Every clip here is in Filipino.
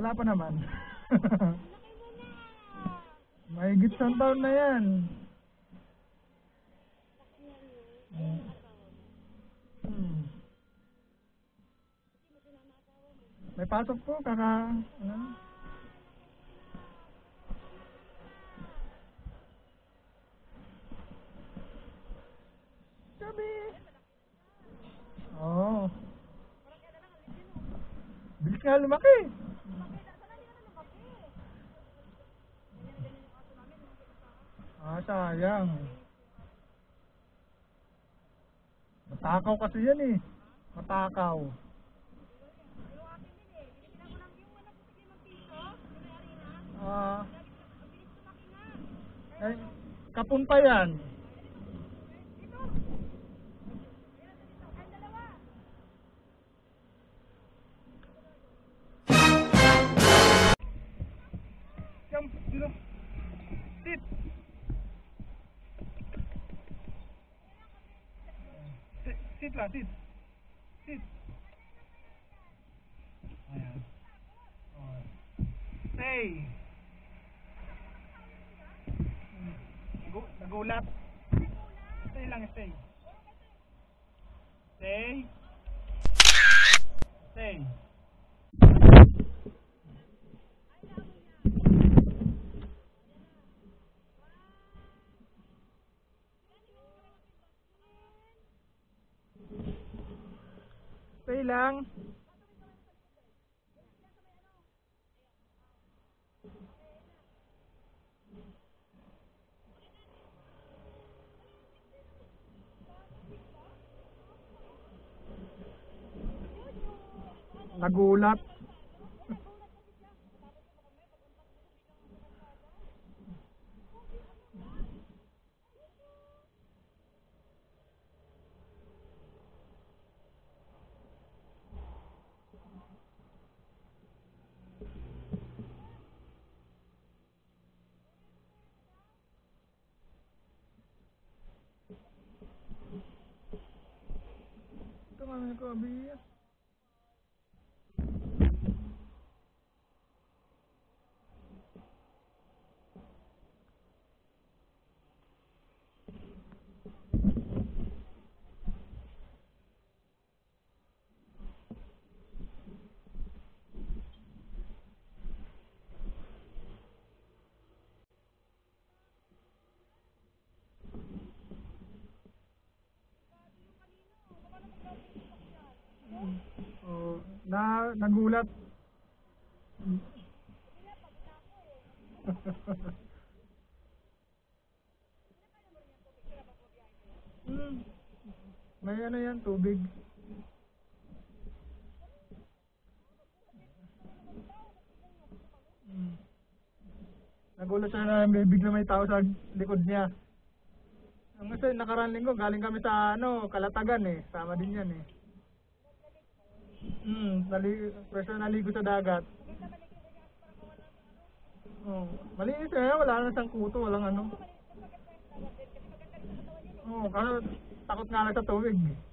Wala pa naman. Mahigit 1 taon na yan. May pasok po, ano? Sabi. Oo. Bilis nga lumaki. Sayang. Matakaw kasi yan eh. Matakaw. Eh, kapunta yan. Sit. Sit lang, sit. Sit. Ayan. Stay. Nagulat. Stay lang, stay. Stay. Stay. Stay lang. Nagulat. Ito nga ko, Abia. Nagulat. May ano yan, tubig. Nagulat siya na bigla may tao sa likod niya. Ang kasi nakaraan linggo, galing kami sa Kalatagan eh. Sama din yan eh. Preso naligo sa dagat. Malinis eh, wala na siyang kuto, walang ano. Kasi takot nga lang sa tubig.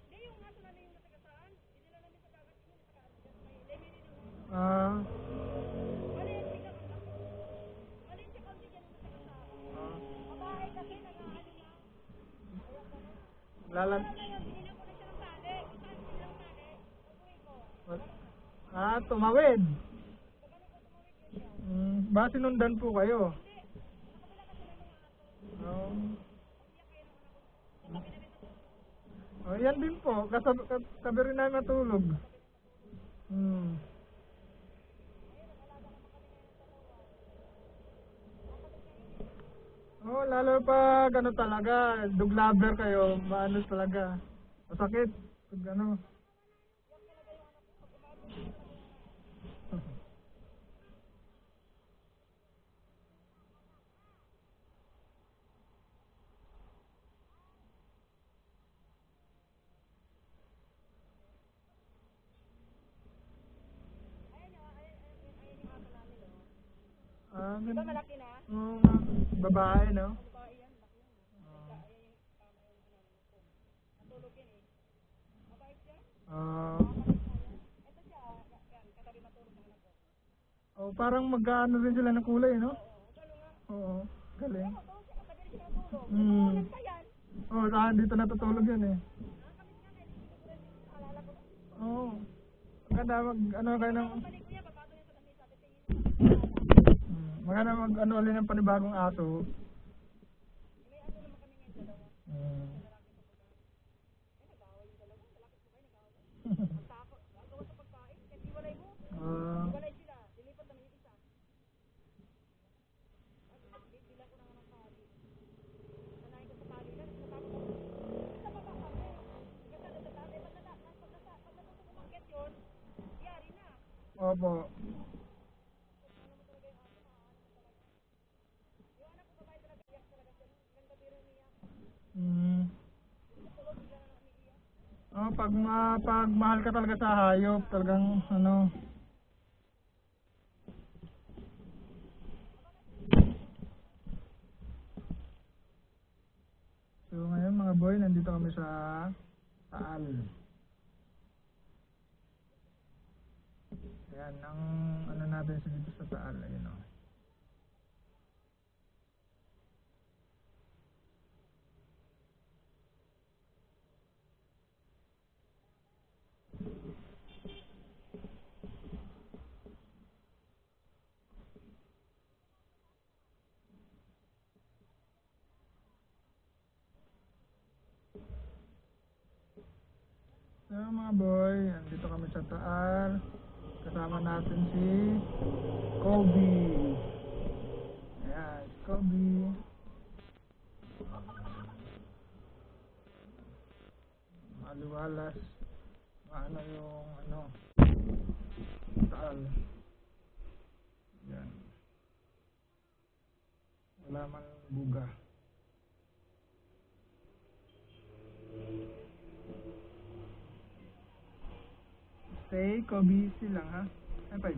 Tumawid. Ba sinundan po kayo? Yan din po, kasabi rin namin matulog. Lalo pa talaga, dog lover kayo, maano talaga. Masakit, pag ano. Diba malaki na? Babae, no? Babae yan, laki yan. Natulog yan eh. Mabait yan? Ito siya, katabi matulog sa anak ko. Oh, parang magkaano rin sila ng kulay, no? Oo, galing. Hmm. Oh, dito natutulog yun eh. Oo. Maganda ano kayo ng... maganda ano ulit ng panibagong aso. Hmm. Ah, opo. Hmm. Oh, pag mahal ka talaga sa hayop, talagang ano. So ngayon mga boy, nandito kami sa Taal. Ayan, ang ano natin sa dito sa Taal, ayun o. So mga boy, nandito kami sa Taal. Kasama natin si Kobe. Ayan, Kobe. Maliwalas. Maano yung ano, Taal. Ayan. Wala man buga. Stay, Kobe silang ha. Ay, 5.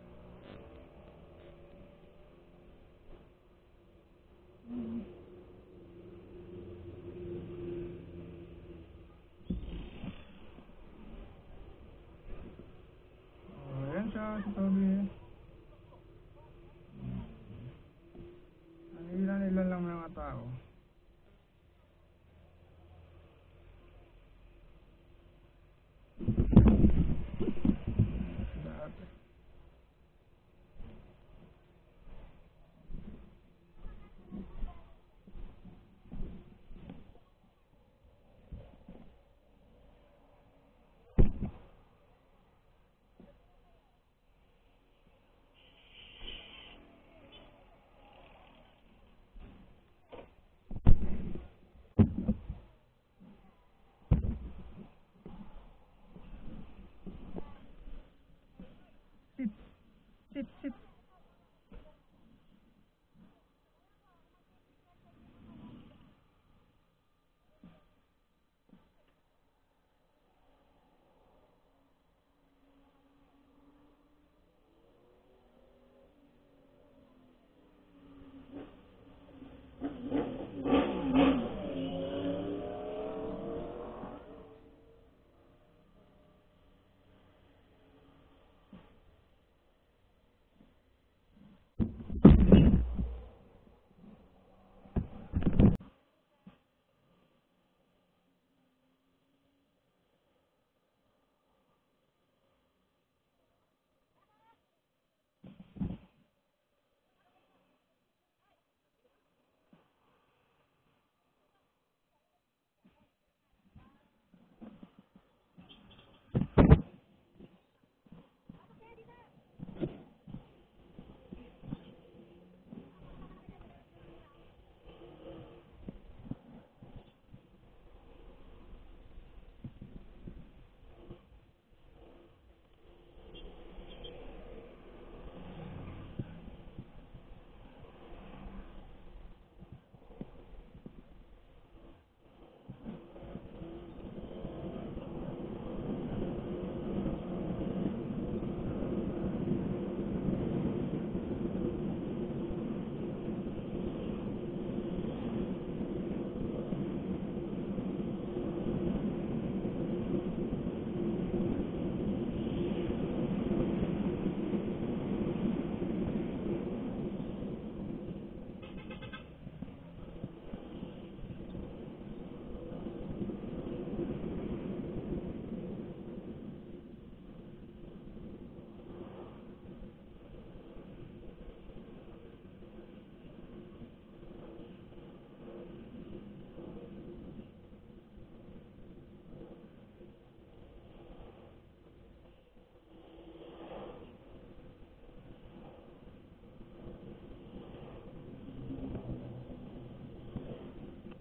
Oh, ayan siya, si Kobe. Ang ilan lang mga tao. Dati.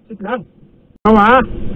Sit lang. Tama.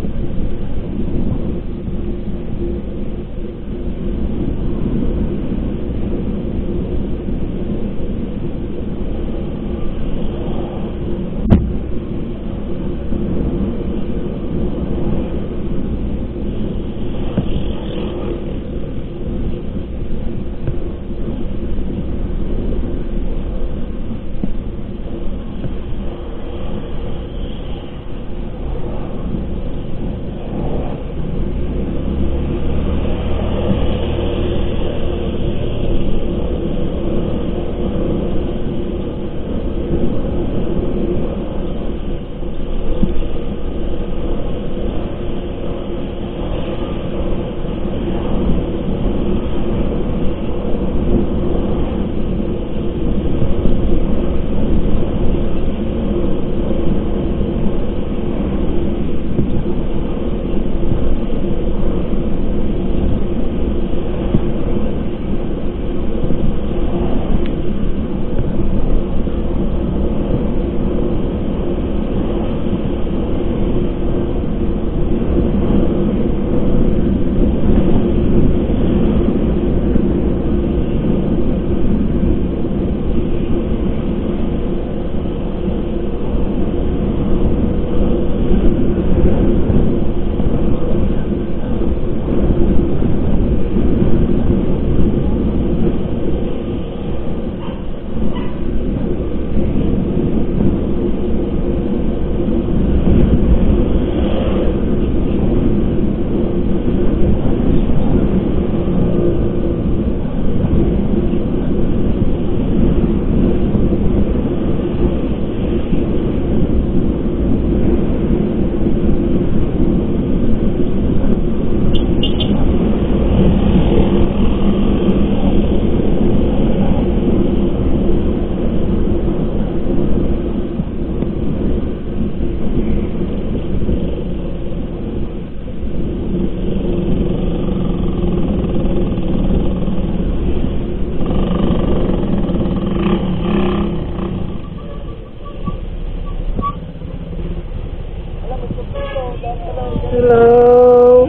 Hello.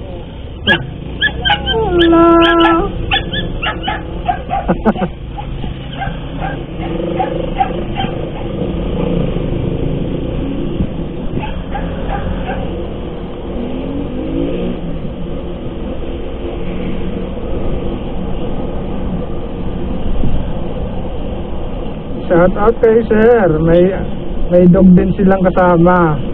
Hello. Shout out kay sir. May dog din silang kasama.